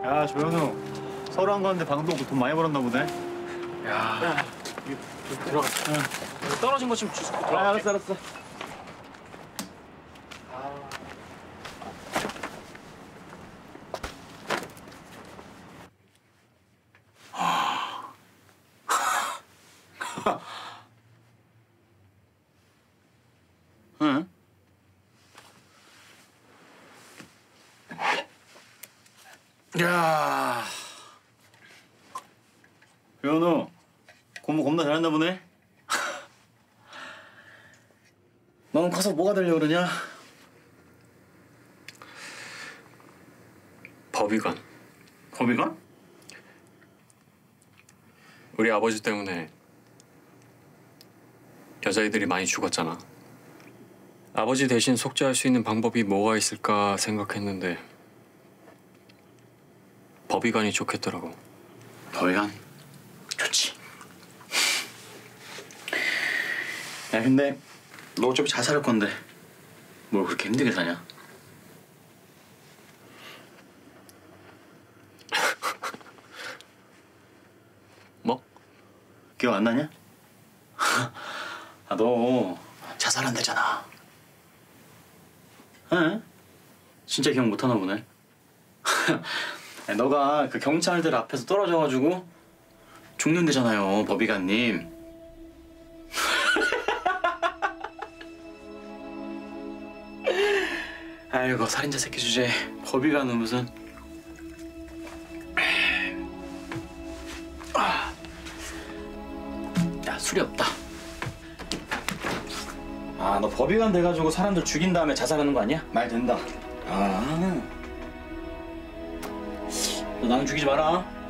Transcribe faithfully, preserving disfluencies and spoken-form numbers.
야, 조현우. 서울 안 가는데 방도 없고 돈 많이 벌었나 보네. 야, 야 이거 들어가. 응. 떨어진 거 좀 주워 들어가. 아, 알았어, 알았어. 응? 야, 조현우. 공부 겁나 잘했나 보네. 넌 커서 뭐가 되려고 그러냐? 법의관. 법의관? 우리 아버지 때문에 여자애들이 많이 죽었잖아. 아버지 대신 속죄할 수 있는 방법이 뭐가 있을까 생각했는데 법의관이 좋겠더라고. 법의관? 좋지. 야, 근데 너 어차피 자살할 건데 뭘 그렇게 힘들게 사냐? 뭐? 기억 안 나냐? 아, 너 자살한다잖아. 응? 진짜 기억 못 하나 보네. 야, 너가 그 경찰들 앞에서 떨어져가지고 죽는데잖아요, 법의관님. 아이고, 살인자 새끼 주제 법의관은 무슨. 아. 야, 술이 없다. 아, 너 법의관 돼가지고 사람들 죽인 다음에 자살하는 거 아니야? 말 된다. 아, 너 나는 죽이지 마라.